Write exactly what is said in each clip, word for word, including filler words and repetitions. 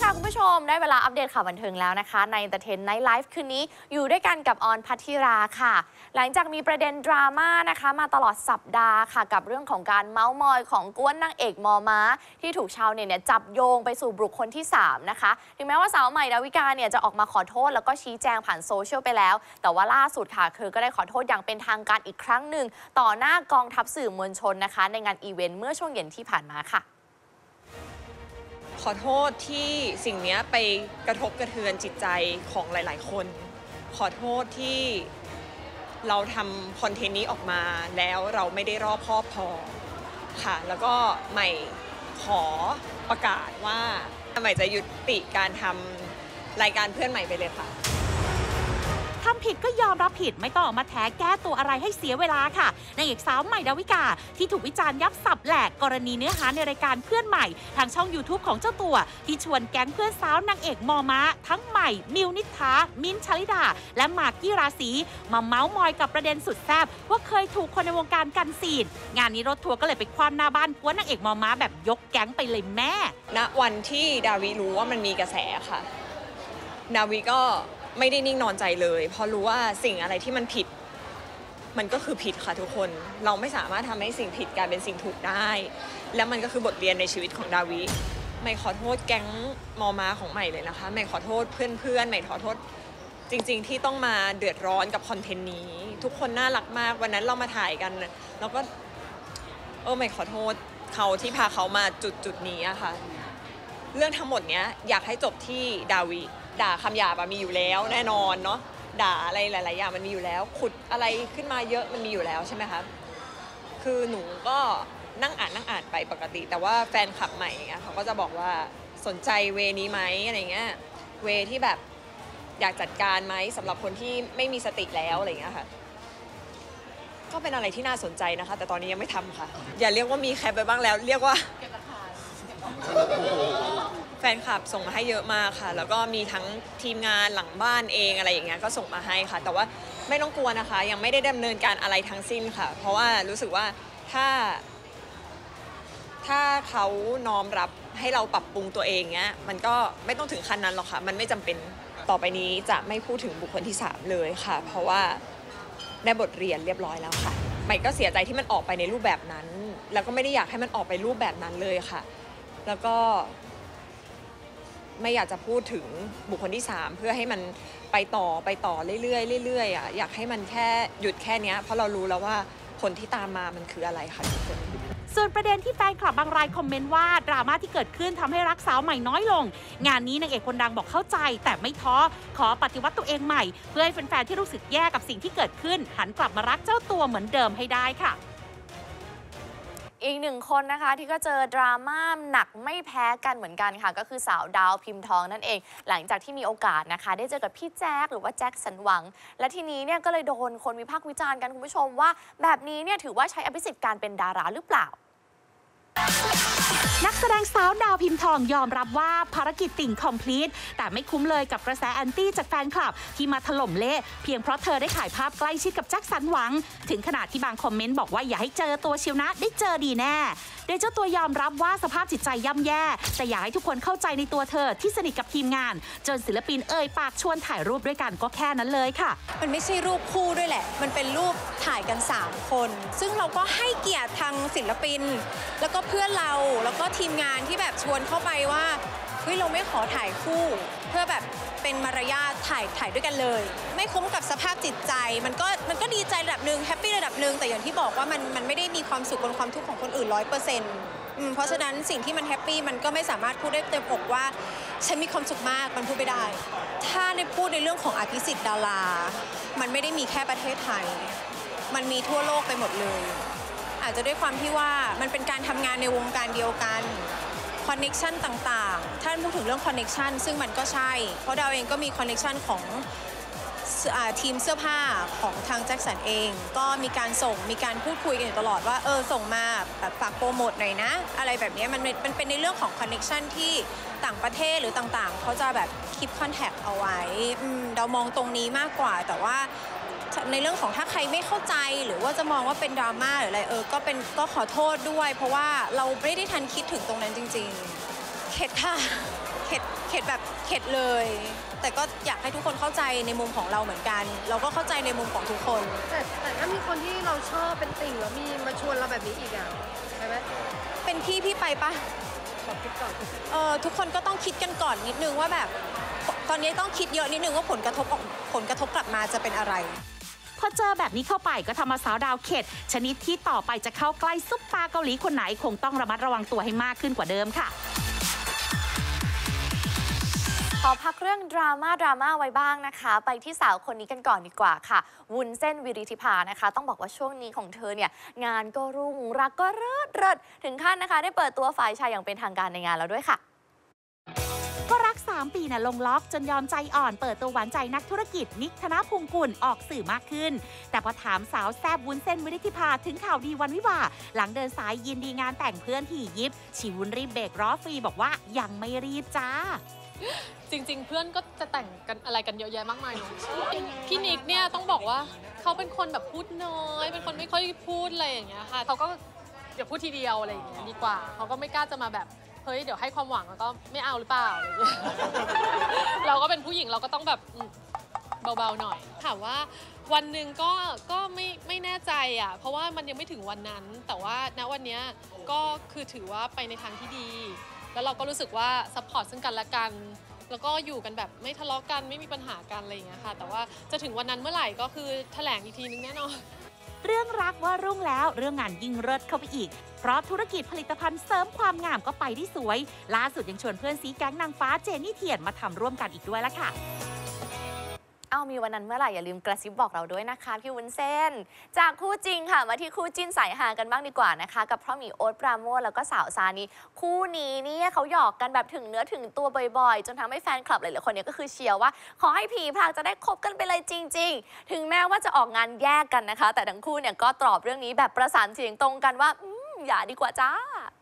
ค่ะคุณผู้ชมได้เวลาอัปเดตข่าวบันเทิงแล้วนะคะใน Entertain Night Live คืนนี้อยู่ด้วยกันกับออนภัทธิราค่ะหลังจากมีประเด็นดราม่านะคะมาตลอดสัปดาห์ค่ะกับเรื่องของการเมาส์มอยของกวนนางเอกมอม้าที่ถูกชาวเน็ตเนี่ยจับโยงไปสู่บุคคลที่สามนะคะถึงแม้ว่าสาวใหม่ดาวิกาเนี่ยจะออกมาขอโทษแล้วก็ชี้แจงผ่านโซเชียลไปแล้วแต่ว่าล่าสุดค่ะเธอก็ได้ขอโทษอย่างเป็นทางการอีกครั้งหนึ่งต่อหน้ากองทัพสื่อมวลชนนะคะในงานอีเวนต์เมื่อช่วงเย็นที่ผ่านมาค่ะขอโทษที่สิ่งนี้ไปกระทบกระเทือนจิตใจของหลายๆคนขอโทษที่เราทำคอนเทนต์นี้ออกมาแล้วเราไม่ได้รอบคอบพอค่ะแล้วก็ใหม่ขอประกาศว่าใหม่จะยุติการทำรายการเพื่อนใหม่ไปเลยค่ะทำผิดก็ยอมรับผิดไม่ต้องออกมาแถแก้ตัวอะไรให้เสียเวลาค่ะนางเอกสาวใหม่ดาวิกาที่ถูกวิจารณ์ยับสับแหลกกรณีเนื้อหาในรายการเพื่อนใหม่ทางช่อง ยูทูบ ของเจ้าตัวที่ชวนแก๊งเพื่อนสาวนางเอกมอม้าทั้งใหม่มิวนิษฐามิ้นท์ชลิดาและหมากกี้ราศีมาเมาส์มอยกับประเด็นสุดแซ่บว่าเคยถูกคนในวงการกันซีนงานนี้รถทัวร์ก็เลยไปคว่ำหน้าบ้านกวนนางเอกมอม้าแบบยกแก๊งไปเลยแม่ณวันที่ดาวิรู้ว่ามันมีกระแสค่ะดาวิก็ไม่ได้นิ่งนอนใจเลยเพราะรู้ว่าสิ่งอะไรที่มันผิดมันก็คือผิดค่ะทุกคนเราไม่สามารถทำให้สิ่งผิดกลายเป็นสิ่งถูกได้แล้วมันก็คือบทเรียนในชีวิตของดาวิไม่ขอโทษแก๊งมอม้าของใหม่เลยนะคะไม่ขอโทษเพื่อนๆไม่ขอโทษจริงๆที่ต้องมาเดือดร้อนกับคอนเทนต์นี้ทุกคนน่ารักมากวันนั้นเรามาถ่ายกันแล้วก็เออไม่ขอโทษเขาที่พาเขามาจุดจุดนี้อะค่ะเรื่องทั้งหมดเนี้ยอยากให้จบที่ดาวิด่าคำหยาบมีอยู่แล้วแน่นอนเนาะด่าอะไรหลายๆอย่างมันมีอยู่แล้วขุดอะไรขึ้นมาเยอะมันมีอยู่แล้วใช่ไหมคะคือหนูก็นั่งอ่านนั่งอ่านไปปกติแต่ว่าแฟนคลับใหม่เงี้ยเขาก็จะบอกว่าสนใจเวนี้ไหมอะไรเงี้ยเวที่แบบอยากจัดการไหมสำหรับคนที่ไม่มีสติแล้วอะไรเงี้ยค่ะก็เป็นอะไรที่น่าสนใจนะคะแต่ตอนนี้ยังไม่ทำค่ะอย่าเรียกว่ามีแคปไปบ้างแล้วเรียกว่าแฟนคลับส่งมาให้เยอะมากค่ะแล้วก็มีทั้งทีมงานหลังบ้านเองอะไรอย่างเงี้ยก็ส่งมาให้ค่ะแต่ว่าไม่ต้องกลัวนะคะยังไม่ได้ดำเนินการอะไรทั้งสิ้นค่ะเพราะว่ารู้สึกว่าถ้าถ้าเขาน้อมรับให้เราปรับปรุงตัวเองเงี้ยมันก็ไม่ต้องถึงขั้นนั้นหรอกค่ะมันไม่จำเป็นต่อไปนี้จะไม่พูดถึงบุคคลที่สามเลยค่ะเพราะว่าได้บทเรียนเรียบร้อยแล้วค่ะใหม่ก็เสียใจที่มันออกไปในรูปแบบนั้นแล้วก็ไม่ได้อยากให้มันออกไปรูปแบบนั้นเลยค่ะแล้วก็ไม่อยากจะพูดถึงบุคคลที่สามเพื่อให้มันไปต่อไปต่อเรื่อยๆเรื่อยๆอ่ะอยากให้มันแค่หยุดแค่นี้เพราะเรารู้แล้วว่าผลที่ตามมามันคืออะไรค่ะทุกคนส่วนประเด็นที่แฟนคลับบางรายคอมเมนต์ว่าดราม่าที่เกิดขึ้นทำให้รักสาวใหม่น้อยลงงานนี้นางเอกคนดังบอกเข้าใจแต่ไม่ท้อขอปฏิวัติตัวเองใหม่เพื่อให้แฟนๆที่รู้สึกแย่กับสิ่งที่เกิดขึ้นหันกลับมารักเจ้าตัวเหมือนเดิมให้ได้ค่ะอีกหนึ่งคนนะคะที่ก็เจอดราม่าหนักไม่แพ้กันเหมือนกันค่ะก็คือสาวดาวพิมพ์ทองนั่นเองหลังจากที่มีโอกาสนะคะได้เจอกับพี่แจ๊คหรือว่าแจ็คสันหวังและทีนี้เนี่ยก็เลยโดนคนวิพากษ์วิจารณ์กันคุณผู้ชมว่าแบบนี้เนี่ยถือว่าใช้อภิสิทธิ์การเป็นดาราหรือเปล่านักแสดงสาวดาวพิมพ์ทองยอมรับว่าภารกิจติ่งคอมพลีทแต่ไม่คุ้มเลยกับกระแสแอนตี้จากแฟนคลับที่มาถล่มเละเพียงเพราะเธอได้ถ่ายภาพใกล้ชิดกับแจ็คสันหวังถึงขนาดที่บางคอมเมนต์บอกว่าอย่าให้เจอตัวเชียวนะได้เจอดีแน่โดยเจ้าตัวยอมรับว่าสภาพจิตใจย่ำแย่แต่อยากให้ทุกคนเข้าใจในตัวเธอที่สนิทกับทีมงานจนศิลปินเอ่ยปากชวนถ่ายรูปด้วยกันก็แค่นั้นเลยค่ะมันไม่ใช่รูปคู่ด้วยแหละมันเป็นรูปถ่ายกันสามคนซึ่งเราก็ให้เกียรติทางศิลปินแล้วก็เพื่อนเราแล้วก็ทีมงานที่แบบชวนเข้าไปว่าเฮ้ยเราไม่ขอถ่ายคู่เพื่อแบบเป็นมารยาทถ่ายถ่ายด้วยกันเลยไม่คุ้มกับสภาพจิตใจมันก็มันก็ดีใจระดับหนึ่งแฮปปี้ระดับหนึ่งแต่อย่างที่บอกว่ามันมันไม่ได้มีความสุขบนความทุกข์ของคนอื่นร้อยเปอร์เซ็นต์เพราะฉะนั้นสิ่งที่มันแฮปปี้มันก็ไม่สามารถพูดได้เต็มอกว่าฉันมีความสุขมากมันพูดไม่ได้ถ้าในพูดในเรื่องของอภิสิทธิ์ดารามันไม่ได้มีแค่ประเทศไทยมันมีทั่วโลกไปหมดเลยอาจจะด้วยความที่ว่ามันเป็นการทำงานในวงการเดียวกันคอนเน็กชันต่างๆท่านพูดถึงเรื่องคอนเน็กชันซึ่งมันก็ใช่เพราะดาวเองก็มีคอนเน็กชันของทีมเสื้อผ้าของทางแจ็คสันเองก็มีการส่งมีการพูดคุยกันอยู่ตลอดว่าเออส่งมาแบบฝากโปรโมทหน่อยนะอะไรแบบนี้มันมันเป็นในเรื่องของคอนเน็กชันที่ต่างประเทศหรือต่างๆเขาจะแบบคีปคอนแทคเอาไว้เรามองตรงนี้มากกว่าแต่ว่าในเรื่องของถ้าใครไม่เข้าใจหรือว่าจะมองว่าเป็นดราม่าหรืออะไรเออก็เป็นก็ขอโทษด้วยเพราะว่าเราไม่ได้ทันคิดถึงตรงนั้นจริงๆเข็ดค่ะเข็ดเข็ดแบบเข็ดเลย แต่ก็อยากให้ทุกคนเข้าใจในมุมของเราเหมือนกัน เราก็เข้าใจในมุมของทุกคนแต่แต่ถ้ามีคนที่เราชอบเป็นติ่งแล้วมีมาชวนเราแบบนี้อีกอ่ะใช่ไหมเป็นพี่พี่ไปปะขอคิดก่อนเออทุกคนก็ต้องคิดกันก่อนนิดนึงว่าแบบตอนนี้ต้องคิดเยอะนิดนึงว่าผลกระทบออกผลกระทบกลับมาจะเป็นอะไรพอเจอแบบนี้เข้าไปก็ทำมาสาวดาวเข็ดชนิดที่ต่อไปจะเข้าใกล้ซุปตาเกาหลีคนไหนคงต้องระมัดระวังตัวให้มากขึ้นกว่าเดิมค่ะขอพักเรื่องดราม่าดราม่าไว้บ้างนะคะ ไปที่สาวคนนี้กันก่อนดีกว่าค่ะ วุ้นเส้นวิริธิภานะคะ ต้องบอกว่าช่วงนี้ของเธอเนี่ยงานก็รุ่งรักก็เริศเริศถึงขั้นนะคะ ได้เปิดตัวฝ่ายชายอย่างเป็นทางการในงานแล้วด้วยค่ะก็รักสามปีนะลงล็อกจนยอมใจอ่อนเปิดตัวหวานใจนักธุรกิจนิกธนภูมิกุลออกสื่อมากขึ้น แต่พอถามสาวแซบวุ้นเส้นวิริธิภาถึงข่าวดีวันวิวาห์หลังเดินสายยินดีงานแต่งเพื่อนที่ยิปชีวุ้นรีบเบรกล้อฟรีบอกว่ายังไม่รีบจ้าจริงๆ เพื่อนก็จะแต่งกันอะไรกันเยอะแยะมากมายเนอะพี่นิกเนี่ยต้องบอกว่าเขาเป็นคนแบบพูดน้อย เป็นคนไม่ค่อยพูดอะไรอย่างเงี้ยค่ะเขาก็เดี๋ยวพูดทีเดียวอะไรอย่างเงี้ยดีกว่าเขาก็ไม่กล้าจะมาแบบเฮ้ยเดี๋ยวให้ความหวังแล้วก็ไม่เอาหรือเปล่าอะไรอย่างเงี้ย เราก็เป็นผู้หญิงเราก็ต้องแบบเบาๆหน่อยถามว่าวันหนึ่งก็ก็ไม่ไม่แน่ใจอ่ะเพราะว่ามันยังไม่ถึงวันนั้นแต่ว่าณวันนี้ก็คือถือว่าไปในทางที่ดีแล้วเราก็รู้สึกว่าซัพพอร์ตซึ่งกันและกันแล้วก็อยู่กันแบบไม่ทะเลาะกันไม่มีปัญหากันอะไรอย่างเงี้ยค่ะแต่ว่าจะถึงวันนั้นเมื่อไหร่ก็คือแถลงอีกทีนึงแน่นอนเรื่องรักว่ารุ่งแล้วเรื่องงานยิ่งเลิศเข้าไปอีกเพราะธุรกิจผลิตภัณฑ์เสริมความงามก็ไปได้สวยล่าสุดยังชวนเพื่อนซีแก๊งนางฟ้าเจนนี่เทียนมาทำร่วมกันอีกด้วยละค่ะเอามีวันนั้นเมื่อไหร่อย่าลืมกระซิบบอกเราด้วยนะคะพี่วุ้นเส้นจากคู่จริงค่ะมาที่คู่จิ้นสายฮากันบ้างดีกว่านะคะกับพ่อหมีโอ๊ตปราโมชแล้วก็สาวซานีคู่นี้เนี่ยเขาหยอกกันแบบถึงเนื้อถึงตัวบ่อยๆจนทำให้แฟนคลับหลายๆคนเนี่ยก็คือเชียร์ว่าขอให้ผีพรางจะได้คบกันไปเลยจริงๆถึงแม้ว่าจะออกงานแยกกันนะคะแต่ทั้งคู่เนี่ยก็ตอบเรื่องนี้แบบประสานเสียงตรงกันว่าอืมอย่าดีกว่าจ้า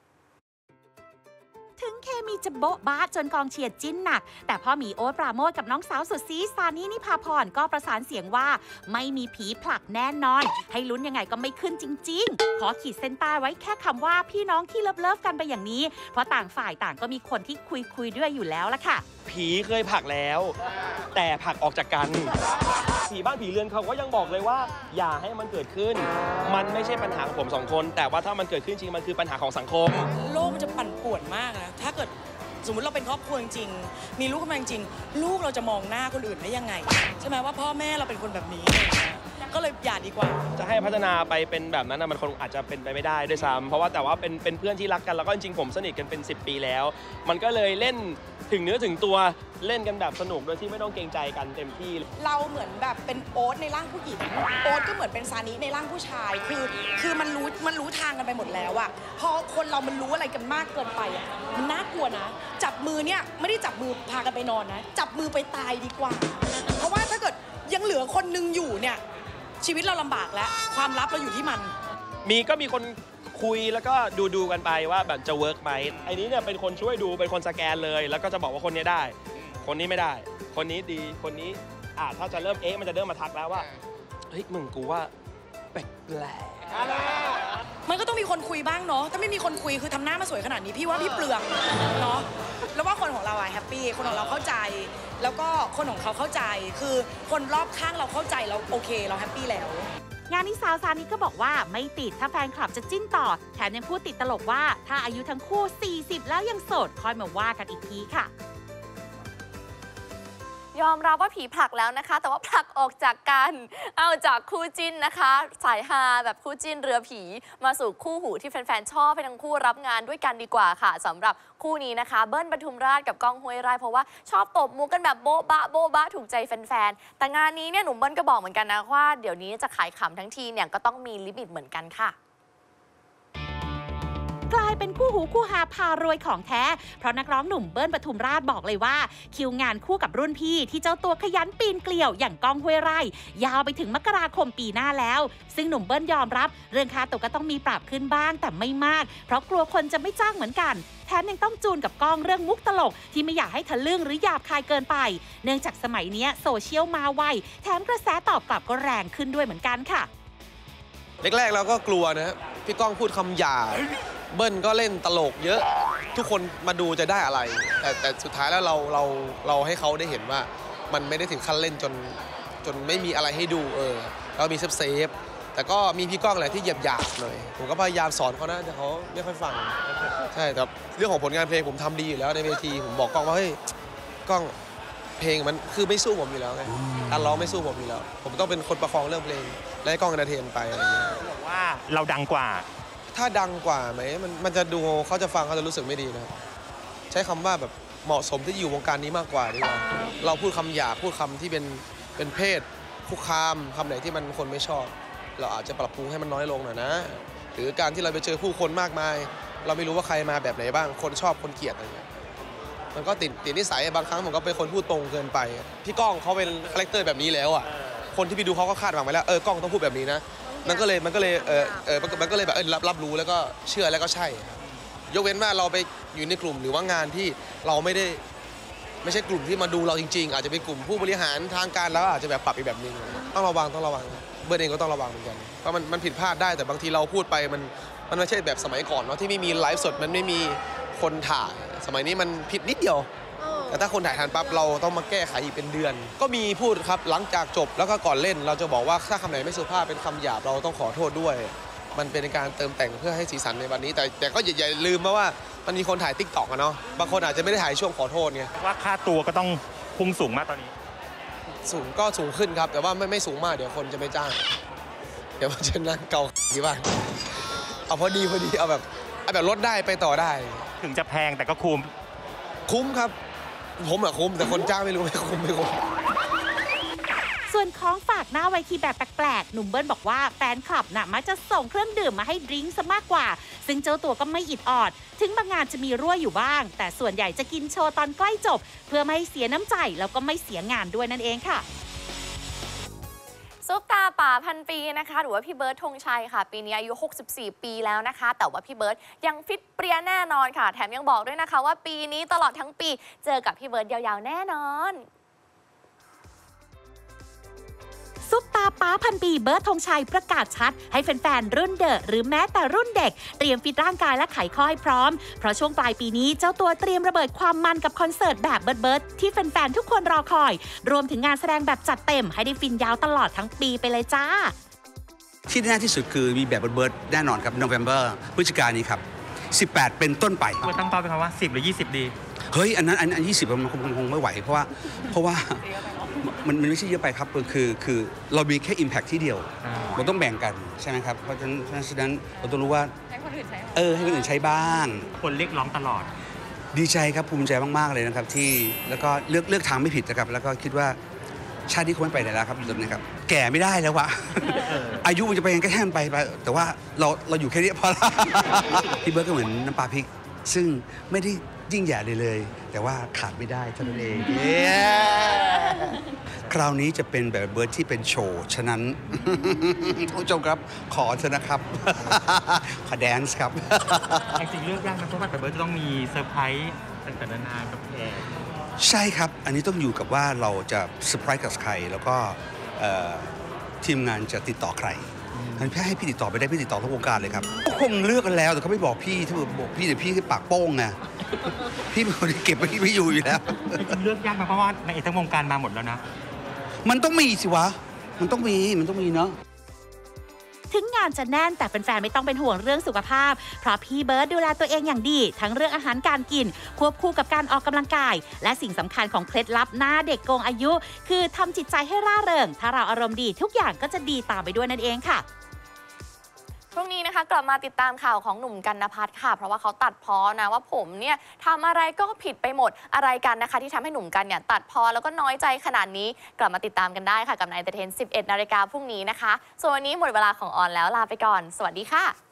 ถึงเคมีจะโบ๊ะบ้าจนกองเชียร์จิ้นหนักแต่พ่อหมีโอ๊ตปราโมชกับน้องสาวสุดซีซานี่นิพาพรก็ประสานเสียงว่าไม่มีผีผลักแน่นอนให้ลุ้นยังไงก็ไม่ขึ้นจริงๆขอขีดเส้นใต้ไว้แค่คำว่าพี่น้องที่เลิฟเลิฟกันไปอย่างนี้เพราะต่างฝ่ายต่างก็มีคนที่คุยคุยด้วยอยู่แล้วล่ะค่ะผีเคยผลักแล้วแต่ผลักออกจากกันผีบ้านผีเรือนเขาก็ยังบอกเลยว่าอย่าให้มันเกิดขึ้นมันไม่ใช่ปัญหาของผมสองคนแต่ว่าถ้ามันเกิดขึ้นจริงมันคือปัญหาของสังคมโลกมันจะปั่นป่วนมากนะถ้าเกิดสมมติเราเป็นครอบครัวจริงๆมีลูกขึ้นมาจริงๆลูกเราจะมองหน้าคนอื่นได้ยังไงใช่ไหมว่าพ่อแม่เราเป็นคนแบบนี้ก็เลยอย่าดีกว่าจะให้พัฒนาไปเป็นแบบนั้นมันคงอาจจะเป็นไปไม่ได้ด้วยซ้ำเพราะว่าแต่ว่าเป็นเป็นเพื่อนที่รักกันแล้วก็จริงๆผมสนิทกันเป็นสิบปีแล้วมันก็เลยเล่นถึงเนื้อถึงตัวเล่นกันแบบสนุกโดยที่ไม่ต้องเกรงใจกันเต็มที่เราเหมือนแบบเป็นโอ๊ตในร่างผู้หญิงโอ๊ตก็เหมือนเป็นซานิในร่างผู้ชายคือคือมันรู้มันรู้ทางกันไปหมดแล้วอะพอคนเรามันรู้อะไรกันมากเกินไปอะมันน่ากลัวนะจับมือเนี่ยไม่ได้จับมือพากันไปนอนนะจับมือไปตายดีกว่าเพราะว่าถ้าเกิดยังเหลือคนนึงอยู่เนี่ยชีวิตเราลำบากแล้วความลับเราอยู่ที่มันมีก็มีคนคุยแล้วก็ดูดูกันไปว่าแบบจะเวิร์กไหมไอ้นี้เนี่ยเป็นคนช่วยดูเป็นคนสแกนเลยแล้วก็จะบอกว่าคนนี้ได้คนนี้ไม่ได้คนนี้ดีคนนี้อ่าถ้าจะเริ่มเอ๊ะมันจะเริ่มมาทักแล้วว่าเฮ้ยมึงกูว่าแปลกๆมันก็ต้องมีคนคุยบ้างเนาะถ้าไม่มีคนคุยคือทำหน้ามาสวยขนาดนี้พี่ว่าพี่เปลืองเนาะแล้วว่าคนของเราอะแฮปปี้คนของเราเข้าใจแล้วก็คนของเขาเข้าใจคือคนรอบข้างเราเข้าใจเราโอเคเราแฮปปี้แล้วงานนี้สาวซานิก็บอกว่าไม่ติดถ้าแฟนคลับจะจิ้นต่อแถมยังพูดติดตลกว่าถ้าอายุทั้งคู่สี่สิบแล้วยังโสดค่อยมาว่ากันอีกทีค่ะยอมรับว่าผีผลักแล้วนะคะแต่ว่าผลักออกจากกันเอาจากคู่จิ้นนะคะสายฮาแบบคู่จิ้นเรือผีมาสู่คู่หูที่แฟนๆชอบให้ทั้งคู่รับงานด้วยกันดีกว่าค่ะสำหรับคู่นี้นะคะเบิ้ลปทุมราชกับก้องห้วยไร่เพราะว่าชอบตบมุกกันแบบโบ๊ะบะโบ๊ะบะถูกใจแฟนๆแต่งานนี้เนี่ยหนุ่มเบิ้ลก็บอกเหมือนกันนะว่าเดี๋ยวนี้จะขายขำทั้งทีเนี่ยก็ต้องมีลิมิตเหมือนกันค่ะกลายเป็นคู่หูคู่หาพารวยของแท้เพราะนักร้องหนุ่มเบิ้ลปทุมราชบอกเลยว่าคิวงานคู่กับรุ่นพี่ที่เจ้าตัวขยันปีนเกลียวอย่างก้องห้วยไร่ยาวไปถึงมกราคมปีหน้าแล้วซึ่งหนุ่มเบิ้ลยอมรับเรื่องค่าตัวก็ต้องมีปรับขึ้นบ้างแต่ไม่มากเพราะกลัวคนจะไม่จ้างเหมือนกันแถมยังต้องจูนกับก้องเรื่องมุกตลกที่ไม่อยากให้ทะลึ่งหรือหยาบคายเกินไปเนื่องจากสมัยนี้โซเชียลมาไวแถมกระแสตอบกลับก็แรงขึ้นด้วยเหมือนกันค่ะแรกๆเราก็กลัวนะพี่ก้องพูดคำหยาบเบิ้ลก็เล่นตลกเยอะทุกคนมาดูจะได้อะไร แต่แต่สุดท้ายแล้วเราเราเราให้เขาได้เห็นว่ามันไม่ได้ถึงขั้นเล่นจนจนไม่มีอะไรให้ดูเออเรามีเซฟเซฟแต่ก็มีพี่ก้องแหละที่เหยียบหยาบหน่อยผมก็พยายามสอนเขานะแต่เขาไม่ค่อยฟังใช่แต่เรื่องของผลงานเพลงผมทำดีอยู่แล้วในเวทีผมบอกก้องว่าเฮ้ยก้องเพลงมันคือไม่สู้ผมอยู่แล้วไงการร้องไม่สู้ผมอยู่แล้วผมต้องเป็นคนประคองเรื่องเพลงและให้ก้องเอนเตอร์เทนไปอะไรอย่างเงี้ยบอกว่าเราดังกว่าถ้าดังกว่าไหมมันมันจะดูเขาจะฟังเขาจะรู้สึกไม่ดีนะครับใช้คำว่าแบบเหมาะสมที่อยู่วงการนี้มากกว่าดีกว่าเราพูดคำหยาบพูดคำที่เป็นเป็นเพศคุกคามคำไหนที่มันคนไม่ชอบเราอาจจะปรับปรุงให้มันน้อยลงหน่อยนะหรือการที่เราไปเจอผู้คนมากมายเราไม่รู้ว่าใครมาแบบไหนบ้างคนชอบคนเกลียดอะไรเงี้ยมันก็ติดติดนิสัยบางครั้งผมก็เป็นคนพูดตรงเกินไปพี่ก้องเขาเป็นคาแรคเตอร์แบบนี้แล้วอ่ะคนที่ไปดูเขาก็คาดหวังไว้แล้วเออกล้องต้องพูดแบบนี้นะมันก็เลยมันก็เลยเออเออมันก็เลยแบบเออรับรับรู้แล้วก็เชื่อแล้วก็ใช่ยกเว้นว่าเราไปอยู่ในกลุ่มหรือว่างานที่เราไม่ได้ไม่ใช่กลุ่มที่มาดูเราจริงๆอาจจะเป็นกลุ่มผู้บริหารทางการแล้วอาจจะแบบปรับอีกแบบนึงต้องระวังต้องระวังเบิร์ดเองก็ต้องระวังเหมือนกันเพราะมันมันผิดพลาดได้แต่บางทีเราพูดไปมันมันไม่ใช่แบบสมัยก่อนเนาะที่ไม่มีไลฟ์สดมันไม่มีคนถ่ายสมัยนี้มันผิดนิดเดียวแต่ถ้าคนถ่ายทันปั๊บเราต้องมาแก้ไขอีกเป็นเดือนก็มีพูดครับหลังจากจบแล้วก็ก่อนเล่นเราจะบอกว่าถ้าคำไหนไม่สุภาพเป็นคำหยาบเราต้องขอโทษด้วยมันเป็นการเติมแต่งเพื่อให้สีสันในวันนี้แต่แต่ก็อย่าลืมว่ามันมีคนถ่ายติ๊กต็อกอะเนาะบางคนอาจจะไม่ได้ถ่ายช่วงขอโทษไงว่าค่าตัวก็ต้องพุ่งสูงมากตอนนี้สูงก็สูงขึ้นครับแต่ว่าไม่ไม่สูงมากเดี๋ยวคนจะไม่จ้างเดี๋ยวมันจะนั่งเกาดีบ้างเอาพอดีพอดีเอาแบบเอาแบบลดได้ไปต่อได้ถึงจะแพงแต่ก็คุ้มคุ้มครับผมอะคุ้มแต่คนจ้างไม่รู้ไม่คุ้มไม่คุ้มส่วนของฝากหน้าไวทีแบบแปลกๆหนุ่มเบิ้ลบอกว่าแฟนคลับน่ะมักจะส่งเครื่องดื่มมาให้ดริงก์ซะมากกว่าซึ่งเจ้าตัวก็ไม่อิดออดถึงบางงานจะมีรั่วอยู่บ้างแต่ส่วนใหญ่จะกินโชว์ตอนใกล้จบเพื่อไม่ให้เสียน้ำใจแล้วก็ไม่เสียงานด้วยนั่นเองค่ะซุปตาป่าพันปีนะคะหรือว่าพี่เบิร์ดธงชัยค่ะปีนี้อายุหกสิบสี่ปีแล้วนะคะแต่ว่าพี่เบิร์ดยังฟิตเปรี้ยแน่นอนค่ะแถมยังบอกด้วยนะคะว่าปีนี้ตลอดทั้งปีเจอกับพี่เบิร์ดยาวๆแน่นอนซุปตาป้าพันปีเบิร์ดธงชัยประกาศชัดให้แฟนๆรุ่นเดอะหรือแม้แต่รุ่นเด็กเตรียมฟิตร่างกายและไขข้อให้พร้อมเพราะช่วงปลายปีนี้เจ้าตัวเตรียมระเบิดความมันกับคอนเสิร์ตแบบเบิร์ดเบิร์ดที่แฟนๆทุกคนรอคอยรวมถึงงานแสดงแบบจัดเต็มให้ได้ฟินยาวตลอดทั้งปีไปเลยจ้าที่แน่ที่สุดคือมีแบบเบิร์ดแน่นอนครับโนเวม ber พฤศจิกายนนี้ครับสิบแปดเป็นต้นไปตั้งเป้าเป็นคำว่าสิบหรือยี่สิบดีเฮ้ยอันนั้นอันยี่สิบมันคงคงไม่ไหวเพราะว่าเพราะว่ามันมันไม่ใช่เยอะไปครับคือคือเรามีแค่ impact ที่เดียวเราต้องแบ่งกันใช่ไหมครับเพราะฉะนั้นเพราะฉะนั้นเราต้องรู้ว่าให้คนอื่นใช้เออให้คนอื่นใช้บ้างคนเรียกร้องตลอดดีใจครับภูมิใจมากๆเลยนะครับที่แล้วก็เลือกเลือกทางไม่ผิดนะครับแล้วก็คิดว่าชาติที่ควรไปไหนแล้วครับอยู่ตรงนี้ครับแก่ไม่ได้แล้ววะอายุมันจะไปยังแค่ไปไปแต่ว่าเราเราอยู่แค่นี้พอละพี่เบิร์ดก็เหมือนน้ำปลาพริกซึ่งไม่ได้ยิ่งใหญ่เลยเลยแต่ว่าขาดไม่ได้เท่านั้นเองคราวนี้จะเป็นแบบเบิร์ดที่เป็นโชว์ฉะนั้นผู้ชมครับขอเถอะนะครับขอแดนซ์ครับจริงๆเลือกยากนะเพราะว่าแบบเบิร์ดจะต้องมีเซอร์ไพรส์ต่างๆนานากับแขกใช่ครับอันนี้ต้องอยู่กับว่าเราจะเซอร์ไพรส์กับใครแล้วก็ทีมงานจะติดต่อใครงั้นพี่ให้พี่ติดต่อไปได้พี่ติดต่อทั้งวงการเลยครับก็คงเลือกกันแล้วแต่เขาไม่บอกพี่ถ้าบอกพี่เดี๋ยวพี่ที่ปากโป้งไงพี่เป็นคนที่เก็บไว้ไม่อยู่อยู่แล้วจริงๆเลือกยากเพราะว่าในทั้งวงการมาหมดแล้วนะมันต้องมีสิวะมันต้องมีมันต้องมีเนาะถึงงานจะแน่นแต่แฟนๆไม่ต้องเป็นห่วงเรื่องสุขภาพเพราะพี่เบิร์ดดูแลตัวเองอย่างดีทั้งเรื่องอาหารการกินควบคู่กับการออกกำลังกายและสิ่งสำคัญของเคล็ดลับหน้าเด็กโกงอายุคือทำจิตใจให้ร่าเริงถ้าเราอารมณ์ดีทุกอย่างก็จะดีตามไปด้วยนั่นเองค่ะช่วงนี้นะคะกลับมาติดตามข่าวของหนุ่มกรรณพัฒน์ค่ะเพราะว่าเขาตัดพ้อนะว่าผมเนี่ยทำอะไรก็ผิดไปหมดอะไรกันนะคะที่ทำให้หนุ่มกันเนี่ยตัดพ้อแล้วก็น้อยใจขนาดนี้กลับมาติดตามกันได้ค่ะกับนายเตเทนสิบเอ็ดนาฬิกาพรุ่งนี้นะคะส่วนวันนี้หมดเวลาของออนแล้วลาไปก่อนสวัสดีค่ะ